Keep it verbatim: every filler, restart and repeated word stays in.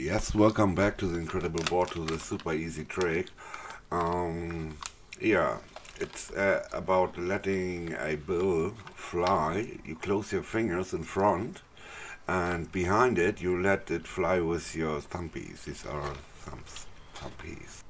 Yes, welcome back to the incredible board, to the super easy trick. Um, yeah, it's uh, about letting a bill fly. You close your fingers in front, and behind it you let it fly with your thumb piece. These are thumbs, thumb piece.